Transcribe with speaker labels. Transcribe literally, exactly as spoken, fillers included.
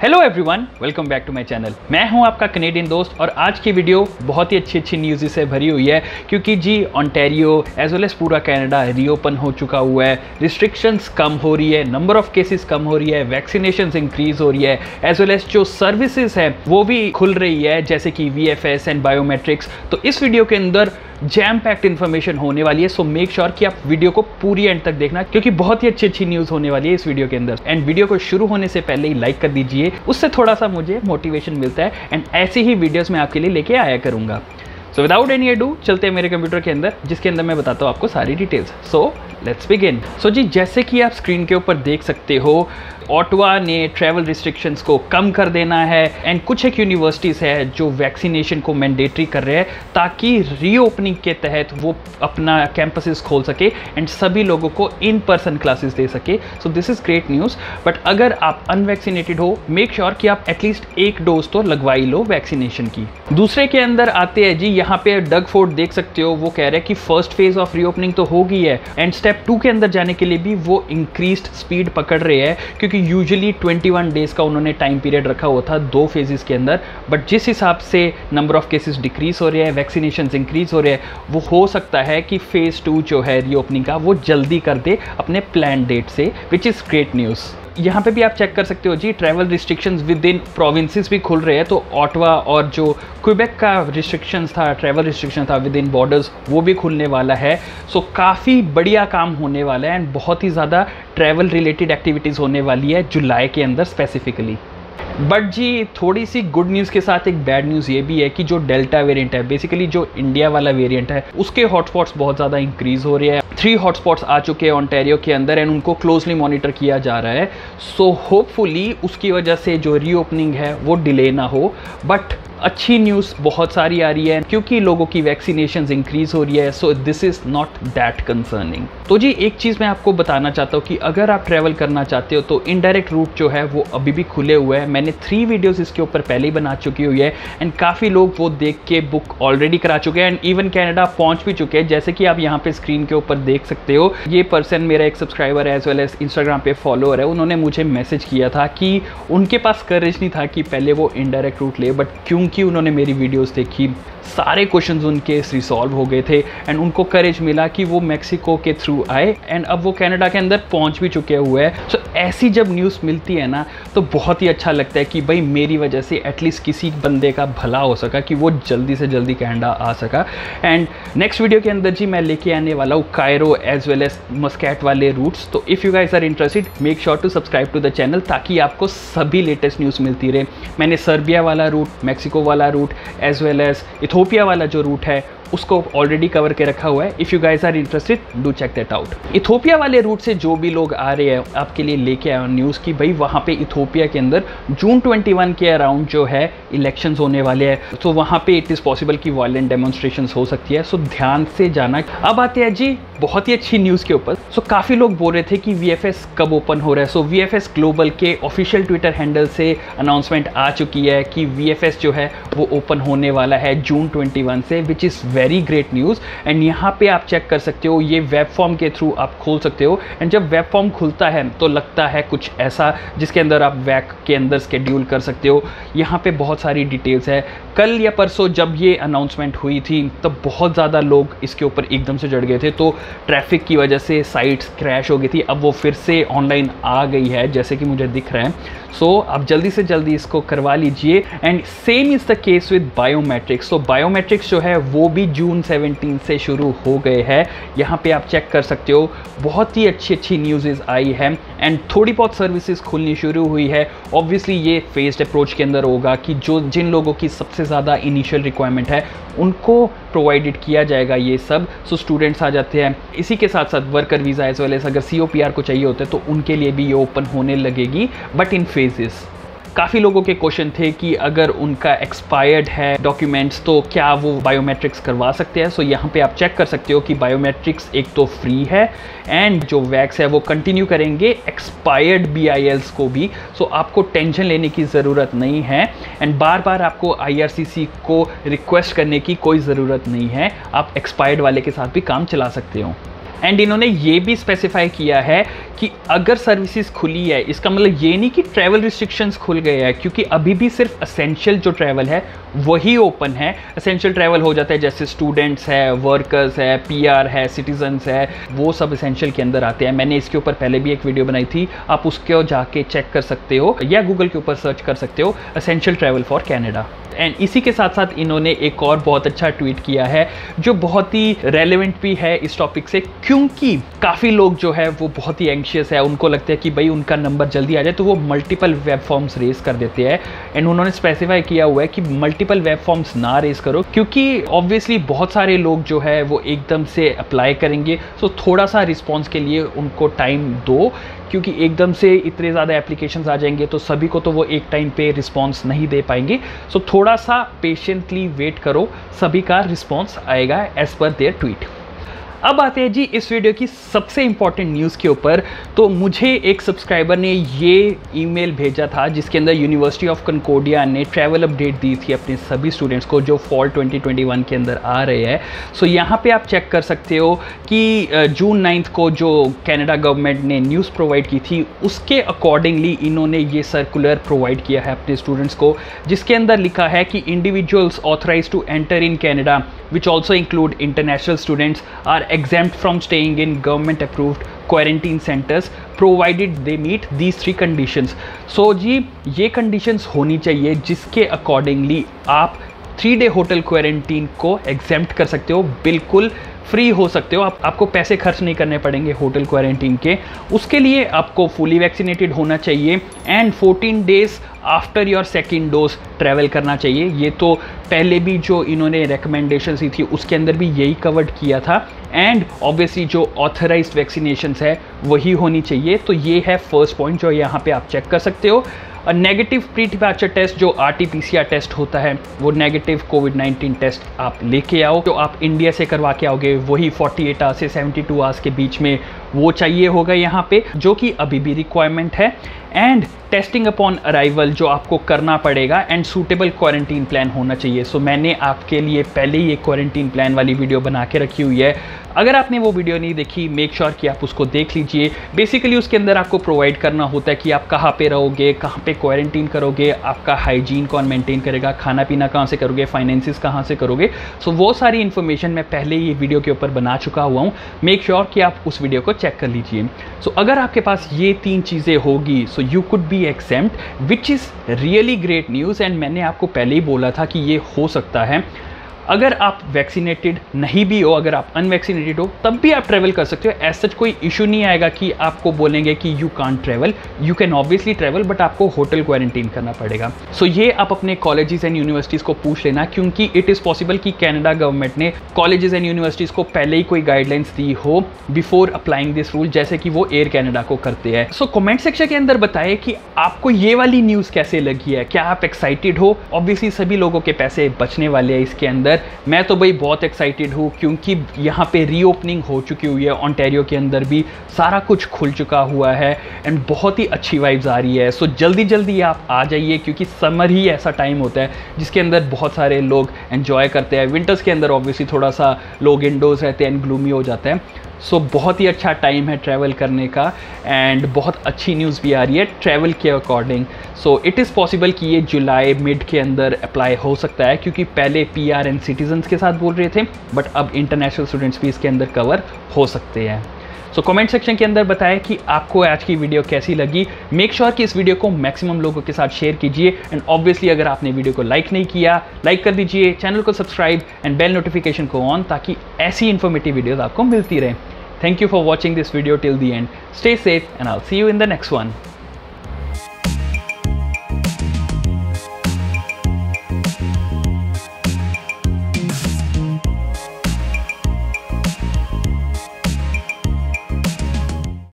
Speaker 1: Hello everyone, welcome back to my channel. मैं हूं आपका कनेडियन दोस्त और आज की वीडियो बहुत ही अच्छी अच्छी न्यूज़ से भरी हुई है क्योंकि जी ओंटारियो एज वेल एज पूरा कनाडा रीओपन हो चुका हुआ है, रिस्ट्रिक्शंस कम हो रही है, नंबर ऑफ केसेस कम हो रही है, वैक्सीनेशंस इंक्रीज हो रही है, एज वेल एज जो सर्विसेज हैं वो भी खुल रही है जैसे कि V F S and biometrics. तो इस वीडियो के अंदर जैम पैक्ड इन्फॉर्मेशन होने वाली है, सो मेक श्योर कि आप वीडियो को पूरी एंड तक देखना क्योंकि बहुत ही अच्छी अच्छी न्यूज़ होने वाली है इस वीडियो के अंदर। एंड वीडियो को शुरू होने से पहले ही लाइक कर दीजिए, उससे थोड़ा सा मुझे मोटिवेशन मिलता है एंड ऐसी ही वीडियोस मैं आपके लिए लेके आया करूंगा। सो विदाउट एनी अडू चलते हैं मेरे कंप्यूटर के अंदर जिसके अंदर मैं बताता हूँ आपको सारी details. So let's begin. So जी जैसे कि आप स्क्रीन के ऊपर देख सकते हो, ऑटवा ने ट्रैवल रिस्ट्रिक्शंस को कम कर देना है एंड कुछ एक यूनिवर्सिटीज़ है जो वैक्सीनेशन को मैंडेटरी कर रहे हैं ताकि रीओपनिंग के तहत वो अपना कैंपसेस खोल सके एंड सभी लोगों को इन पर्सन क्लासेस दे सके। So this is great news. But अगर आप अनवैक्सीनेटेड हो, मेक श्योर कि आप एटलीस्ट एक डोज तो लगवाई लो वैक्सीनेशन की। दूसरे के अंदर आते हैं जी, यहाँ पे डग फोर्ड देख सकते हो, वो कह रहे हैं कि फर्स्ट फेज ऑफ रीओपनिंग तो हो गई है एंड स्टेप टू के अंदर जाने के लिए भी वो इंक्रीज्ड स्पीड पकड़ रहे हैं क्योंकि यूजुअली इक्कीस डेज का उन्होंने टाइम पीरियड रखा हुआ था दो फेजेस के अंदर। बट जिस हिसाब से नंबर ऑफ केसेस डिक्रीज हो रहे हैं, वैक्सीनेशन इंक्रीज हो रहे हैं, वो हो सकता है कि फेज टू जो है रीओपनिंग का वो जल्दी कर दे अपने प्लान डेट से, विच इज़ ग्रेट न्यूज़। यहाँ पे भी आप चेक कर सकते हो जी, travel restrictions within provinces भी खुल रहे हैं। तो ऑटवा और जो क्वेबेक का रिस्ट्रिक्शंस था, ट्रैवल रिस्ट्रिक्शन था विद इन बॉर्डर्स, वो भी खुलने वाला है। सो so, काफ़ी बढ़िया काम होने वाला है एंड बहुत ही ज़्यादा ट्रैवल रिलेटेड एक्टिविटीज़ होने वाली है जुलाई के अंदर स्पेसिफिकली। बट जी थोड़ी सी गुड न्यूज़ के साथ एक बैड न्यूज़ ये भी है कि जो डेल्टा वेरिएंट है, बेसिकली जो इंडिया वाला वेरिएंट है, उसके हॉटस्पॉट्स बहुत ज़्यादा इंक्रीज़ हो रहे हैं। थ्री हॉटस्पॉट्स आ चुके हैं ओंटारियो के अंदर एंड उनको क्लोजली मॉनिटर किया जा रहा है। सो होपफुली उसकी वजह से जो रीओपनिंग है वो डिले ना हो। बट अच्छी न्यूज़ बहुत सारी आ रही है क्योंकि लोगों की वैक्सीनेशन इंक्रीज हो रही है। So this is not that concerning. तो जी एक चीज़ मैं आपको बताना चाहता हूँ कि अगर आप ट्रैवल करना चाहते हो तो इनडायरेक्ट रूट जो है वो अभी भी खुले हुए हैं। मैंने थ्री वीडियोस इसके ऊपर पहले ही बना चुकी हुई है एंड काफ़ी लोग वो देख के बुक ऑलरेडी करा चुके हैं एंड इवन कनाडा पहुँच भी चुके हैं। जैसे कि आप यहाँ पे स्क्रीन के ऊपर देख सकते हो, ये पर्सन मेरा एक सब्सक्राइबर है एज वेल एज इंस्टाग्राम पे फॉलोअर है। उन्होंने मुझे मैसेज किया था कि उनके पास करेज नहीं था कि पहले वो इनडायरेक्ट रूट ले, बट क्योंकि उन्होंने मेरी वीडियोस देखी, सारे क्वेश्चंस उनके रिसॉल्व हो गए थे एंड उनको करेज मिला कि वो मेक्सिको के थ्रू आए एंड अब वो कनाडा के अंदर पहुंच भी चुके हुए हैं। सो so, ऐसी जब न्यूज़ मिलती है ना तो बहुत ही अच्छा लगता है कि भाई मेरी वजह से एटलीस्ट किसी बंदे का भला हो सका कि वो जल्दी से जल्दी कनाडा आ सका। एंड नेक्स्ट वीडियो के अंदर जी मैं लेके आने वाला हूँ Cairo as well as Muscat वाले रूट्स। तो if you guys are interested, make sure to subscribe to the channel ताकि आपको सभी लेटेस्ट न्यूज़ मिलती रहे। मैंने सर्बिया वाला रूट, मैक्सिको वाला route as well as Ethiopia वाला जो रूट है उसको ऑलरेडी कवर के रखा हुआ है। If you guys are interested, do check that out. Ethiopia वाले रूट से जो भी लोग आ रहे हैं आपके लिए लेके आया न्यूज़ कि भाई वहाँ पे इथोपिया के अंदर जून इक्कीस के अराउंड जो है इलेक्शंस होने वाले हैं। तो वहाँ पे इट इज़ पॉसिबल कि वायलेंट डेमोन्स्ट्रेशंस हो सकती है। सो ध्यान से जाना। अब आते हैं जी बहुत ही अच्छी न्यूज़ के ऊपर। सो काफ़ी लोग बोल रहे थे कि वी एफ एस कब ओपन हो रहा है। So V F S global के ऑफिशियल ट्विटर हैंडल से अनाउंसमेंट आ चुकी है कि वी एफ एस जो है वो ओपन होने वाला है जून इक्कीस से, which is very great news. And यहाँ पे आप चेक कर सकते हो, ये वेब फॉर्म के थ्रू आप खोल सकते हो एंड जब वेब फॉर्म खुलता है तो लगता है कुछ ऐसा जिसके अंदर आप वैक के अंदर स्केड्यूल कर सकते हो। यहाँ पे बहुत सारी डिटेल्स है। कल या परसों जब ये अनाउंसमेंट हुई थी तब बहुत ज़्यादा लोग इसके ऊपर एकदम से जड़ गए थे, तो ट्रैफिक की वजह से साइट्स क्रैश हो गई थी। अब वो फिर से ऑनलाइन आ गई है जैसे कि मुझे दिख रहा है। सो so, आप जल्दी से जल्दी इसको करवा लीजिए। And same is the case with biometrics. तो बायोमेट्रिक्स जो है वो भी जून सत्रह से शुरू हो गए हैं। यहाँ पे आप चेक कर सकते हो, बहुत ही अच्छी अच्छी न्यूज़ आई है एंड थोड़ी बहुत सर्विसेज खुलनी शुरू हुई है। ऑब्वियसली ये फेस्ड अप्रोच के अंदर होगा कि जो जिन लोगों की सबसे ज़्यादा इनिशियल रिक्वायरमेंट है उनको प्रोवाइडेड किया जाएगा ये सब। सो स्टूडेंट्स आ जाते हैं। इसी के साथ साथ worker visa as well as अगर सी ओ पी आर को चाहिए होता है तो उनके लिए भी ये ओपन होने लगेगी, बट इन फेजेस। काफ़ी लोगों के क्वेश्चन थे कि अगर उनका एक्सपायर्ड है डॉक्यूमेंट्स तो क्या वो बायोमेट्रिक्स करवा सकते हैं। सो यहाँ पे आप चेक कर सकते हो कि बायोमेट्रिक्स एक तो फ्री है एंड जो वैक्स है वो कंटिन्यू करेंगे एक्सपायर्ड बी आई एल्स को भी। सो आपको टेंशन लेने की ज़रूरत नहीं है एंड बार बार आपको आई आर सी सी को रिक्वेस्ट करने की कोई ज़रूरत नहीं है। आप एक्सपायर्ड वाले के साथ भी काम चला सकते हो। एंड इन्होंने ये भी स्पेसिफाई किया है कि अगर सर्विसेज खुली है इसका मतलब ये नहीं कि ट्रैवल रिस्ट्रिक्शंस खुल गए हैं, क्योंकि अभी भी सिर्फ असेंशियल जो ट्रैवल है वही ओपन है। असेंशियल ट्रैवल हो जाता है जैसे स्टूडेंट्स है, वर्कर्स है, पीआर है, सिटीजन्स है, वो सब असेंशियल के अंदर आते हैं। मैंने इसके ऊपर पहले भी एक वीडियो बनाई थी, आप उसके जाके चेक कर सकते हो या गूगल के ऊपर सर्च कर सकते हो essential travel for Canada. And इसी के साथ साथ इन्होंने एक और बहुत अच्छा ट्वीट किया है जो बहुत ही रेलेवेंट भी है इस टॉपिक से, क्योंकि काफ़ी लोग जो है वो बहुत ही एंशियस है, उनको लगता है कि भाई उनका नंबर जल्दी आ जाए, तो वो मल्टीपल वेब फॉर्म्स रेस कर देते हैं। एंड उन्होंने स्पेसिफाई किया हुआ है कि मल्टीपल वेब फॉर्म्स ना रेस करो, क्योंकि ऑब्वियसली बहुत सारे लोग जो है वो एकदम से अप्लाई करेंगे, सो थोड़ा सा रिस्पॉन्स के लिए उनको टाइम दो, क्योंकि एकदम से इतने ज़्यादा एप्लीकेशंस आ जाएंगे तो सभी को तो वो एक टाइम पे रिस्पॉन्स नहीं दे पाएंगे। सो थोड़ा सा पेशेंटली वेट करो, सभी का रिस्पॉन्स आएगा एज पर देयर ट्वीट। अब आते हैं जी इस वीडियो की सबसे इंपॉर्टेंट न्यूज़ के ऊपर। तो मुझे एक सब्सक्राइबर ने ये ईमेल भेजा था जिसके अंदर यूनिवर्सिटी ऑफ कनकोडिया ने ट्रैवल अपडेट दी थी अपने सभी स्टूडेंट्स को जो फॉल ट्वेंटी ट्वेंटी वन के अंदर आ रहे हैं। सो यहाँ पे आप चेक कर सकते हो कि जून नाइन्थ को जो कनाडा गवर्नमेंट ने न्यूज़ प्रोवाइड की थी उसके अकॉर्डिंगली इन्होंने ये सर्कुलर प्रोवाइड किया है अपने स्टूडेंट्स को, जिसके अंदर लिखा है कि individuals authorize to enter in Canada which also include international students are exempt from staying in government approved quarantine centers provided they meet these three conditions। so जी ये conditions होनी चाहिए जिसके accordingly आप थ्री डे होटल क्वारंटीन को exempt कर सकते हो, बिल्कुल फ्री हो सकते हो, आप आपको पैसे खर्च नहीं करने पड़ेंगे होटल क्वारंटीन के। उसके लिए आपको फुली वैक्सीनेटेड होना चाहिए and fourteen days after your second dose travel करना चाहिए। ये तो पहले भी जो इन्होंने रिकमेंडेशन दी थी उसके अंदर भी यही कवर्ड किया था। एंड ऑब्वियसली जो ऑथराइज्ड वैक्सीनेशंस है वही होनी चाहिए। तो ये है फर्स्ट पॉइंट जो यहाँ पे आप चेक कर सकते हो। नेगेटिव प्री डिपार्चर टेस्ट जो R T P C R test होता है वो नेगेटिव कोविड नाइन्टीन टेस्ट आप लेके आओ, जो आप इंडिया से करवा के आओगे वही अड़तालीस आवर्स से बहत्तर आवर्स के बीच में वो चाहिए होगा यहाँ पे, जो कि अभी भी रिक्वायरमेंट है। एंड टेस्टिंग अपॉन अराइवल जो आपको करना पड़ेगा एंड सूटेबल क्वारंटीन प्लान होना चाहिए। सो so, मैंने आपके लिए पहले ही एक क्वारंटीन प्लान वाली वीडियो बना के रखी हुई है, अगर आपने वो वीडियो नहीं देखी मेक श्योर कि आप उसको देख लीजिए। बेसिकली उसके अंदर आपको प्रोवाइड करना होता है कि आप कहाँ पे रहोगे, कहाँ पे क्वारंटीन करोगे, आपका हाइजीन कौन मेंटेन करेगा, खाना पीना कहाँ से करोगे, फाइनेंसिस कहाँ से करोगे। सो so, वो सारी इन्फॉर्मेशन मैं पहले ही वीडियो के ऊपर बना चुका हुआ हूँ, मेक श्योर कि आप उस वीडियो को चेक कर लीजिए। सो so, अगर आपके पास ये तीन चीज़ें होगी so you could be exempt which is really great news। एंड मैंने आपको पहले ही बोला था कि ये हो सकता है। अगर आप वैक्सीनेटेड नहीं भी हो, अगर आप अनवैक्सीनेटेड हो तब भी आप ट्रैवल कर सकते हो। ऐसा सच कोई इशू नहीं आएगा कि आपको बोलेंगे कि you can't travel, you can obviously travel but आपको होटल क्वारंटीन करना पड़ेगा। सो so, ये आप अपने कॉलेजेस एंड यूनिवर्सिटीज़ को पूछ लेना, क्योंकि इट इज़ पॉसिबल कि कनाडा गवर्नमेंट ने कॉलेजेस एंड यूनिवर्सिटीज़ को पहले ही कोई गाइडलाइंस दी हो बिफोर अप्लाइंग दिस रूल, जैसे कि वो एयर कैनेडा को करते हैं। सो कमेंट सेक्शन के अंदर बताएं कि आपको ये वाली न्यूज़ कैसे लगी है, क्या आप एक्साइटेड हो। ऑब्वियसली सभी लोगों के पैसे बचने वाले हैं इसके अंदर। मैं तो भाई बहुत एक्साइटेड हूँ क्योंकि यहाँ पे रीओपनिंग हो चुकी हुई है, ओंटारियो के अंदर भी सारा कुछ खुल चुका हुआ है एंड बहुत ही अच्छी वाइब्स आ रही है। सो जल्दी जल्दी आप आ जाइए, क्योंकि समर ही ऐसा टाइम होता है जिसके अंदर बहुत सारे लोग एंजॉय करते हैं। विंटर्स के अंदर ऑब्वियसली थोड़ा सा लोग इंडोर्स रहते हैं एंड ग्लूमी हो जाता है। सो so, बहुत ही अच्छा टाइम है ट्रैवल करने का एंड बहुत अच्छी न्यूज़ भी आ रही है ट्रैवल के according. So it is possible कि ये जुलाई मिड के अंदर अप्लाई हो सकता है, क्योंकि पहले पीआर एंड सिटीजन्स के साथ बोल रहे थे बट अब इंटरनेशनल स्टूडेंट्स भी इसके अंदर कवर हो सकते हैं। सो कमेंट सेक्शन के अंदर बताएं कि आपको आज की वीडियो कैसी लगी। मेक श्योर sure कि इस वीडियो को मैक्सिमम लोगों के साथ शेयर कीजिए एंड ऑब्वियसली अगर आपने वीडियो को लाइक नहीं किया लाइक कर दीजिए, चैनल को सब्सक्राइब एंड बेल नोटिफिकेशन को ऑन, ताकि ऐसी इन्फॉर्मेटिव वीडियोस आपको मिलती रहे। Thank you for watching this video till the end. Stay safe and I'll see you in the next one.